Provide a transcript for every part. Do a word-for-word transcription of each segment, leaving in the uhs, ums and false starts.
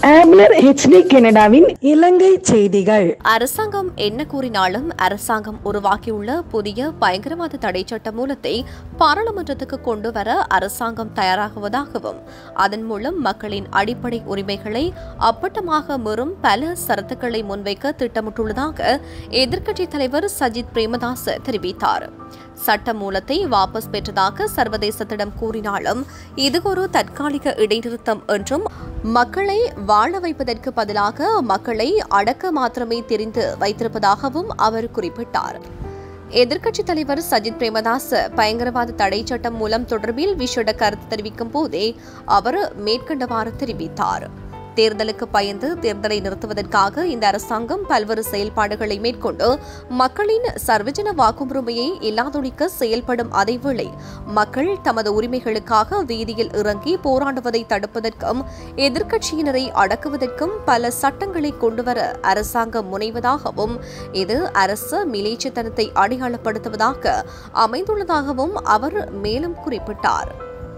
ஆம்லர் HD கனடாவின் இலங்கை செய்திகள். அரசாங்கம் என்ன கூறினாலும் அரசாங்கம் உருவாக்கியுள்ள புதிய பயங்கரவாத தடை சட்ட மூலத்தை பாராளுமன்றத்துக்கு கொண்டு வர அரசாங்கம் தயாராகுவதாகவும் அதன் மூலம் மக்களின் அடிப்படை உரிமைகளை அப்பட்டமாக மீறும் பல சரத்துக்களை முன்வைக்க திட்டமிட்டுள்ளதாக எதிர்க்கட்சித் தலைவர் சஜித் பிரேமதாச தெரிவித்தார். சட்ட மூலத்தை வாபஸ் பெற்றதாக சர்வதேசத்திடம் கூறினாலும் இது ஒரு தற்காலிக இடைநிறுத்தம் என்றும் மக்களை வாழ வைப்பதற்கு பதிலாக மக்களை அடக்க மாத்திரமே தெரிந்து வைத்திருப்பதாகவும் அவர் குறிப்பிட்டார். எதிர்க்கட்சித் தலைவர் சஜித் பிரேமதாச பயங்கரவாத தடை சட்டம் மூலம் தொடர்பில் விசேட கருத்து தெரிவிக்கும் போதே அவர் மேற்கண்டவாறு தெரிவித்தார். தேர்தலுக்கு பயந்து தேர்தலை நிறுத்துவதற்காக இந்த அரசாங்கம் பல்வேறு செயல்பாடுகளை மேற்கொண்டு மக்களின் சர்வஜன வாக்குரிமையை இல்லாதொழிக்க செயல்படும் அதேவேளை மக்கள் தமது உரிமைகளுக்காக வீதியில் இறங்கி போராடுவதை தடுப்பதற்கும் எதிர்க்கட்சியினரை அடக்குவதற்கும் பல சட்டங்களை கொண்டுவர அரசாங்கம் முனைவதாகவும் இது அரசு மிலேச்சத்தனத்தை அடையாளப்படுத்துவதாக அமைந்துள்ளதாகவும் அவர் மேலும் குறிப்பிட்டார்.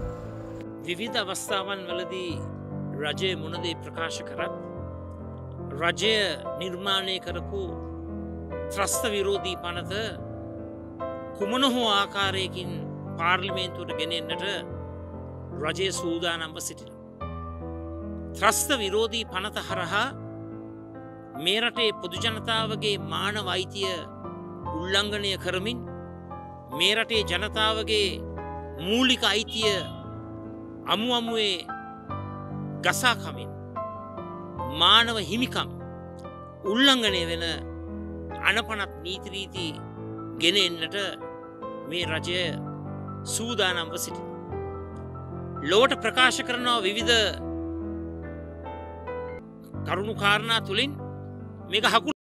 රජය මොනදේ ප්‍රකාශ කරත් රජය නිර්මාණය කරපු ත්‍රස්ත විරෝධී පනත කුමන හෝ ආකාරයකින් පාර්ලිමේන්තුවට ගෙනෙන්නට රජය සූදානම්ව සිටින. ත්‍රස්ත විරෝධී පනත හරහා මේ රටේ පොදු ජනතාවගේ මානව අයිතිය උල්ලංඝනය කරමින් මේ රටේ ජනතාවගේ මූලික අයිතිය අමු අමුවේ ගසාකමින් මානව හිමිකම් උල්ලංඝනය වෙන අනපනත් නීති රීති ගෙන එන්නට මේ රජය සූදානම්ව සිටිනවා. ලෝට ප්‍රකාශ කරනවා විවිධ කරුණු කාරණා තුලින් මේක හකුරු